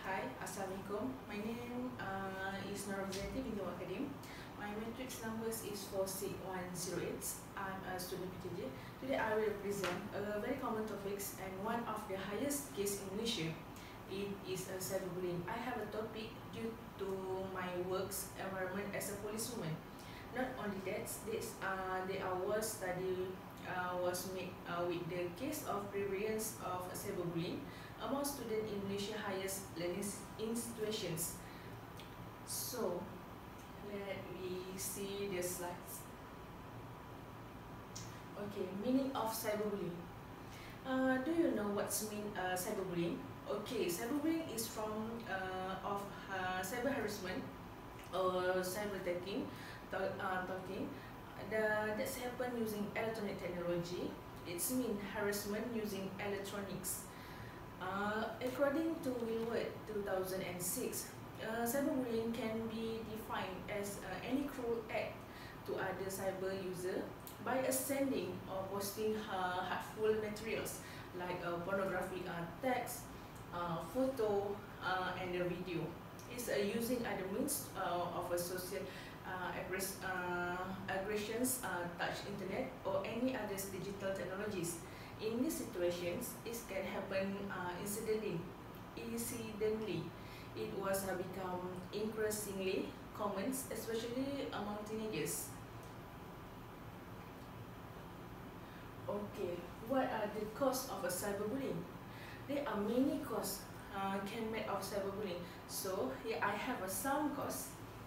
Hi, Assalamualaikum. My name is Norazeti binti Wakadim. My matrix numbers is 46108. I'm a student PTJ. Today I will present a very common topics and one of the highest case in Malaysia. It is cyberbullying. I have a topic due to my work's environment as a policewoman. Not only that, there was study was made with the case of prevalence of cyberbullying among students in Malaysia highest learning institutions. So, let me see the slides. Okay, meaning of cyberbullying. Do you know what's mean cyberbullying? Okay, cyberbullying is from cyber harassment or cyber talking that's happen using electronic technology. It's mean harassment using electronics. According to Willward 2006, cyberbullying can be defined as any cruel act to other cyber user by sending or posting harmful materials like pornographic text, photo, and a video. It's using other means of a social aggressions, touch internet or any other digital technologies. In these situations, it can happen incidentally. It was become increasingly common, especially among teenagers. Okay, what are the causes of cyberbullying? There are many causes can make of cyberbullying. So here I have some causes.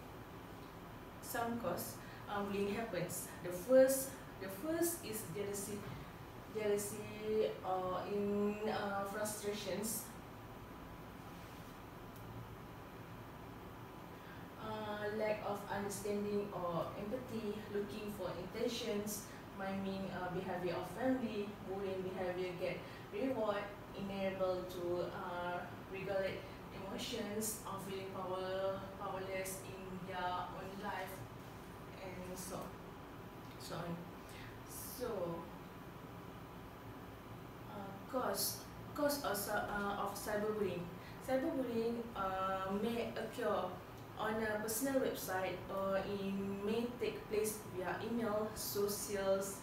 Bullying happens. The first is jealousy or in frustrations, lack of understanding or empathy, looking for intentions, miming behavior of family, bullying behavior get reward, unable to regulate emotions, feeling powerless in their own life, and so on. So, cause of cyberbullying. Cyberbullying may occur on a personal website or it may take place via email, socials,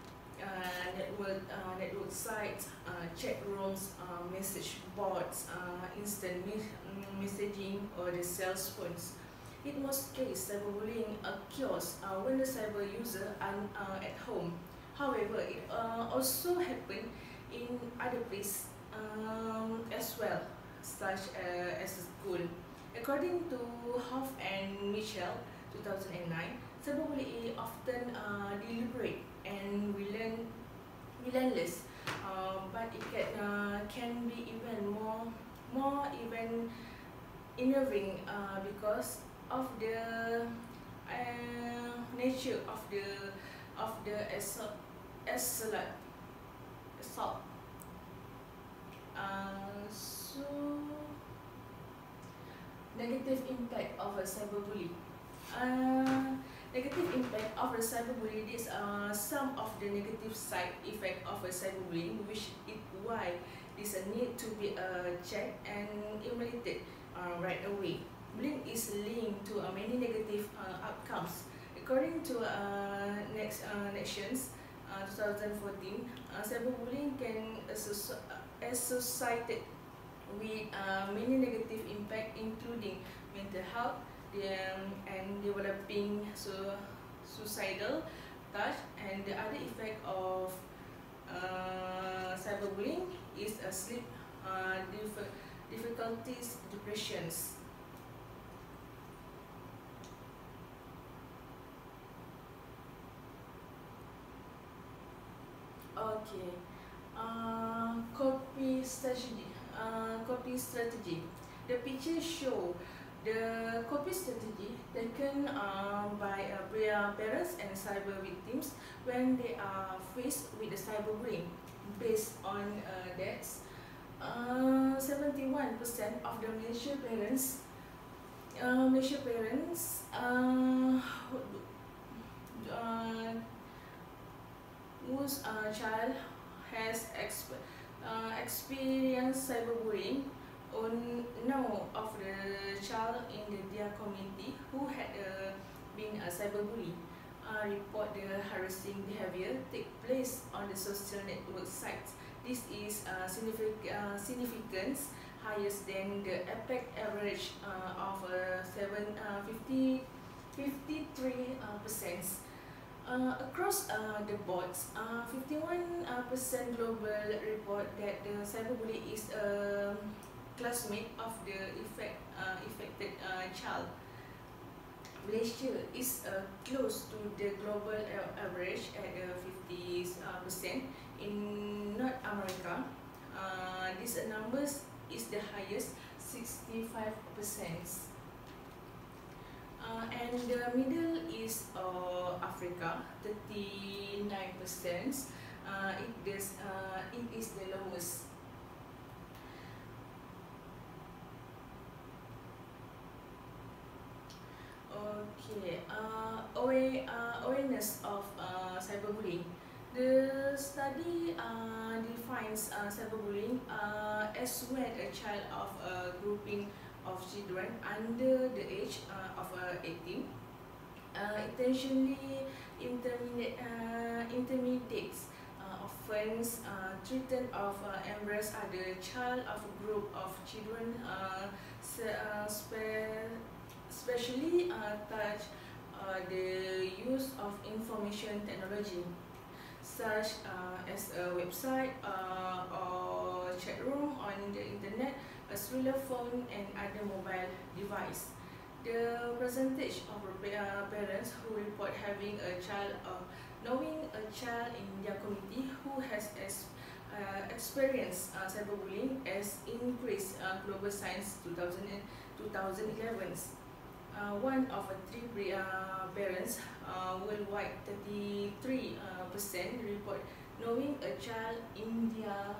network sites, chat rooms, message boards, instant messaging, or the cell phones. In most cases, cyberbullying occurs when the cyber user are at home. However, it also happens in other places as well, such as school. According to Hoff and Mitchell, 2009, cyberbullying often deliberate and relentless, but it can be even more even involving because of the nature of the assault. So, negative impact of a cyberbully. Negative impact of a cyberbully. These are some of the negative side effect of a cyberbullying, which is why this need to be checked and eliminated right away. Bullying is linked to many negative outcomes. According to Nations 2014, cyberbullying can associated with many negative impact, including mental health and developing suicidal thoughts, and the other effect of cyberbullying is sleep difficulties, depressions. Okay, copy strategy. The picture show the copy strategy taken by parents and cyber victims when they are faced with the cyberbullying. Based on that, 71% of the Malaysian parents whose child has experienced cyberbullying on know of the child in their community who had been a cyberbully report the harassing behavior take place on the social network sites. This is significance higher than the APEC average of 53%. Across the board, 51% global report that the cyberbully is a classmate of the affected child. Malaysia is close to the global average at 50%. In North America, this numbers is the highest, 65%. And the middle is Africa, 39%. It is the lowest. Okay, awareness of cyberbullying. The study defines cyberbullying as when a child of a grouping of children under the age of 18 intentionally intimidates, offends, threaten of embrace other child of a group of children, especially touch the use of information technology such as a website or chat room on the internet, a cellular phone and other mobile device. The percentage of parents who report having a child or knowing a child in their community who has experienced cyberbullying has increased. Global Science 2011. One of three parents worldwide, 33% report knowing a child in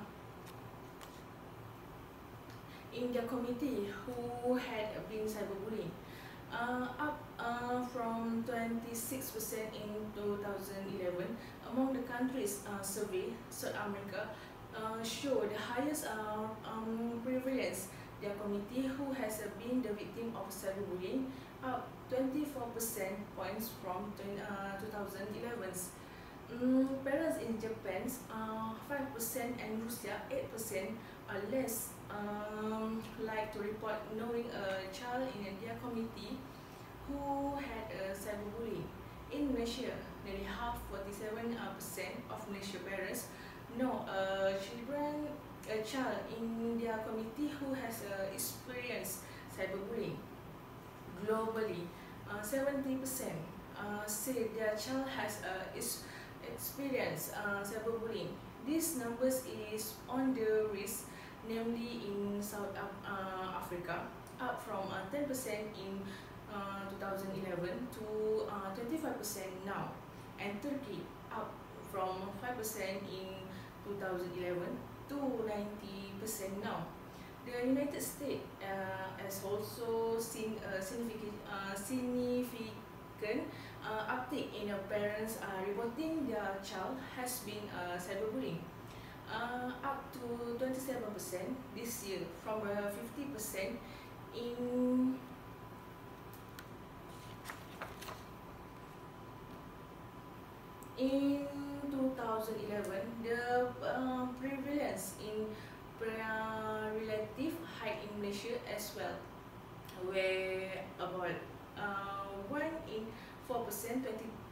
their community who had been cyberbullying, up from 26% in 2011. Among the countries surveyed, South America show the highest prevalence. Their community who has been the victim of cyberbullying, up 24% points from 2011. Parents in Japan, 5% and Russia, 8% are less like to report knowing a child in their community who had cyberbullying. In Malaysia, nearly half, 47% of Malaysian parents know a child in their community who has experienced cyberbullying. Globally, 70% say their child has experienced cyberbullying. These numbers is on the rise, namely in South Africa, up from 10% in 2011 to 25% now, and Turkey up from 5% in 2011 to 90% now. The United States has also seen a significant uptick in parents reporting their child has been cyberbullying, up to 27% this year from 50% in In 2011, the prevalence in relative high in Malaysia as well, where about 1 in 4%,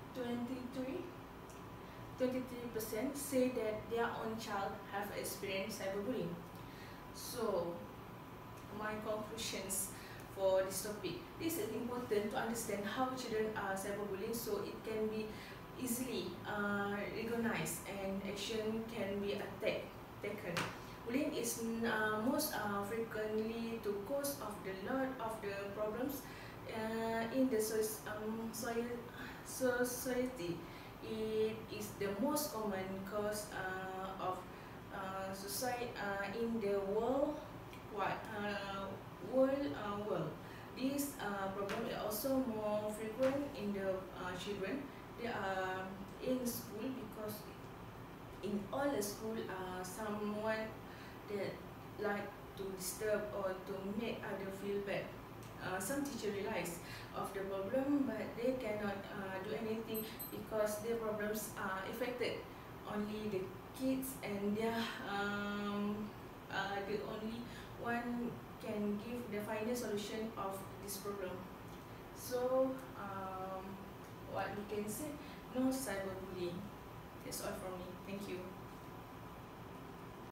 23% say that their own child have experienced cyberbullying. So, my conclusions for this topic. This is important to understand how children are cyberbullying, so it can be easily recognized and action can be taken. Bullying is most frequently the cause of the lot of the problems in the society. It is the most common cause of suicide in the world. This problem is also more frequent in the children. They are in school because in all the school someone that like to disturb or to make other feel bad. Some teacher realize of the problem, but they cannot do anything because their problems are affected only the kids, and they are the only one can give the final solution of this problem. So what we can say, no cyberbullying. That's all from me. Thank you.